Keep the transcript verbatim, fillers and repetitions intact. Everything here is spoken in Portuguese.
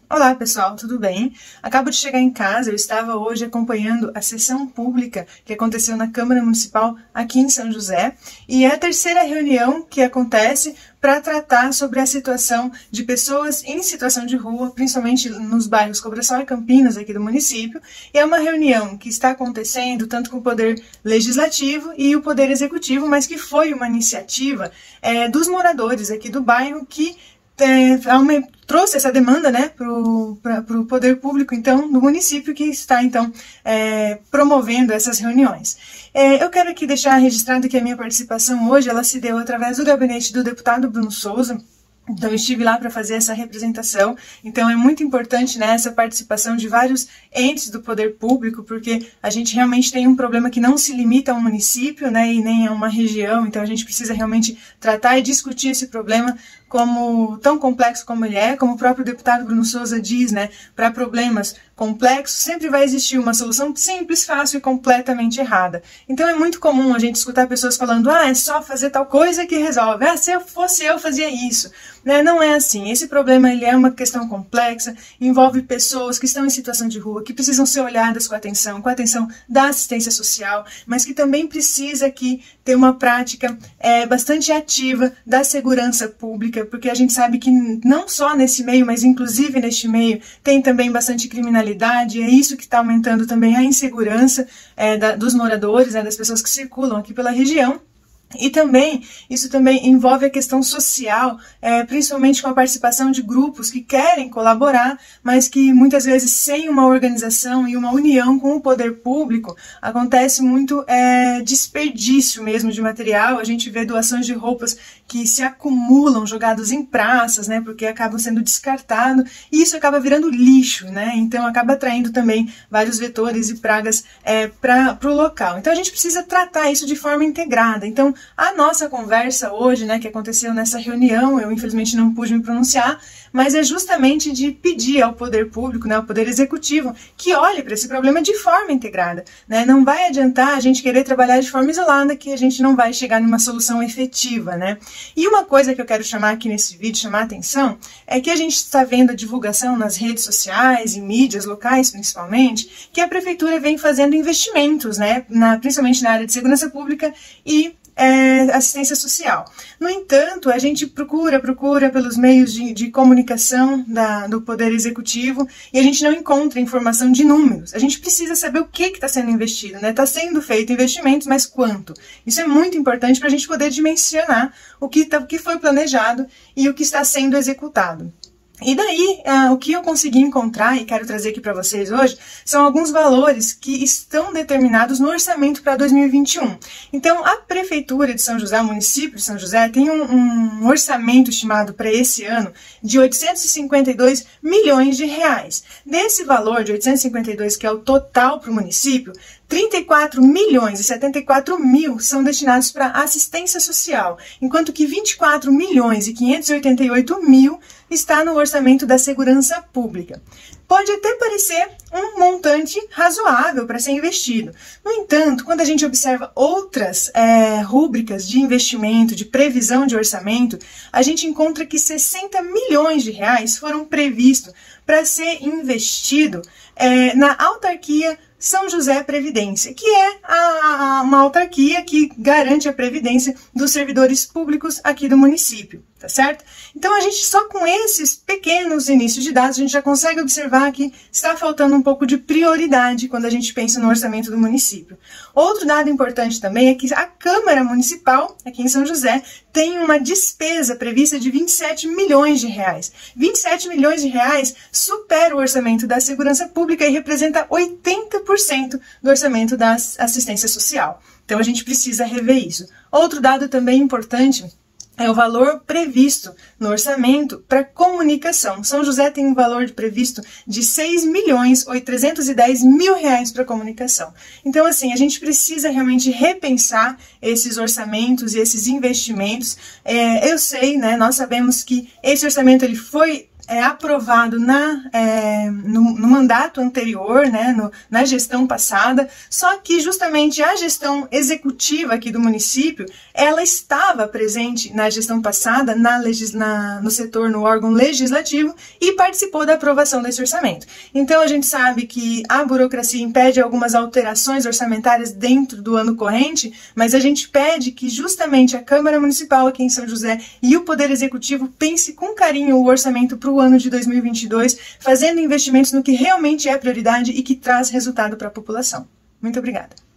Olá pessoal, tudo bem? Acabo de chegar em casa, eu estava hoje acompanhando a sessão pública que aconteceu na Câmara Municipal aqui em São José e é a terceira reunião que acontece para tratar sobre a situação de pessoas em situação de rua, principalmente nos bairros Cobraçal e Campinas aqui do município, e é uma reunião que está acontecendo tanto com o Poder Legislativo e o Poder Executivo, mas que foi uma iniciativa é, dos moradores aqui do bairro que É, trouxe essa demanda, né, para o poder público, então, do município que está, então, é, promovendo essas reuniões. É, eu quero aqui deixar registrado que a minha participação hoje, ela se deu através do gabinete do deputado Bruno Souza. Então, eu estive lá para fazer essa representação, então é muito importante, né, essa participação de vários entes do poder público, porque a gente realmente tem um problema que não se limita a um município, né, e nem a uma região, então a gente precisa realmente tratar e discutir esse problema como tão complexo como ele é, como o próprio deputado Bruno Souza diz, né, para problemas complexos sempre vai existir uma solução simples, fácil e completamente errada. Então é muito comum a gente escutar pessoas falando, ah, é só fazer tal coisa que resolve, ah, se eu fosse eu fazia isso. Né? Não é assim, esse problema ele é uma questão complexa, envolve pessoas que estão em situação de rua, que precisam ser olhadas com atenção, com a atenção da assistência social, mas que também precisa aqui ter uma prática é, bastante ativa da segurança pública, porque a gente sabe que não só nesse meio, mas inclusive neste meio, tem também bastante criminalidade, e é isso que está aumentando também a insegurança é, da, dos moradores, né, das pessoas que circulam aqui pela região. E também, isso também envolve a questão social, é, principalmente com a participação de grupos que querem colaborar, mas que muitas vezes sem uma organização e uma união com o poder público, acontece muito é, desperdício mesmo de material. A gente vê doações de roupas que se acumulam, jogados em praças, né, porque acabam sendo descartados, e isso acaba virando lixo, né, então acaba atraindo também vários vetores e pragas é, para o local. Então a gente precisa tratar isso de forma integrada. Então, a nossa conversa hoje, né, que aconteceu nessa reunião, eu infelizmente não pude me pronunciar, mas é justamente de pedir ao poder público, né, ao poder executivo, que olhe para esse problema de forma integrada. Né? Não vai adiantar a gente querer trabalhar de forma isolada que a gente não vai chegar numa solução efetiva. Né? E uma coisa que eu quero chamar aqui nesse vídeo, chamar a atenção, é que a gente está vendo a divulgação nas redes sociais e mídias locais, principalmente, que a prefeitura vem fazendo investimentos, né, na, principalmente na área de segurança pública e É, assistência social. No entanto, a gente procura, procura pelos meios de, de comunicação da, do Poder Executivo e a gente não encontra informação de números. A gente precisa saber o que está sendo investido, né? Está sendo feito investimentos, mas quanto? Isso é muito importante para a gente poder dimensionar o que, tá, o que foi planejado e o que está sendo executado. E daí, uh, o que eu consegui encontrar e quero trazer aqui para vocês hoje são alguns valores que estão determinados no orçamento para dois mil e vinte e um. Então, a Prefeitura de São José, o município de São José, tem um, um orçamento estimado para esse ano de oitocentos e cinquenta e dois milhões de reais. Desse valor de oitocentos e cinquenta e dois, que é o total para o município, trinta e quatro milhões e setenta e quatro mil são destinados para assistência social, enquanto que vinte e quatro milhões e quinhentos e oitenta e oito mil está no orçamento da segurança pública. Pode até parecer um montante razoável para ser investido. No entanto, quando a gente observa outras é, rúbricas de investimento, de previsão de orçamento, a gente encontra que sessenta milhões de reais foram previstos para ser investido é, na autarquia São José Previdência, que é a, a, uma autarquia que garante a previdência dos servidores públicos aqui do município, tá certo? Então a gente só com esses pequenos inícios de dados a gente já consegue observar que está faltando um pouco de prioridade quando a gente pensa no orçamento do município. Outro dado importante também é que a Câmara Municipal, aqui em São José, tem uma despesa prevista de vinte e sete milhões de reais. vinte e sete milhões de reais supera o orçamento da segurança pública e representa oitenta por cento do orçamento da assistência social. Então a gente precisa rever isso. Outro dado também importante é o valor previsto no orçamento para comunicação. São José tem um valor previsto de seis milhões e trezentos e dez mil reais para comunicação. Então, assim, a gente precisa realmente repensar esses orçamentos e esses investimentos. É, eu sei, né, nós sabemos que esse orçamento ele foi é aprovado na, é, no, no mandato anterior, né, no, na gestão passada, só que justamente a gestão executiva aqui do município, ela estava presente na gestão passada, na legis, na, no setor, no órgão legislativo, e participou da aprovação desse orçamento. Então a gente sabe que a burocracia impede algumas alterações orçamentárias dentro do ano corrente, mas a gente pede que justamente a Câmara Municipal aqui em São José e o Poder Executivo pense com carinho o orçamento para o ano de dois mil e vinte e dois, fazendo investimentos no que realmente é prioridade e que traz resultado para a população. Muito obrigada.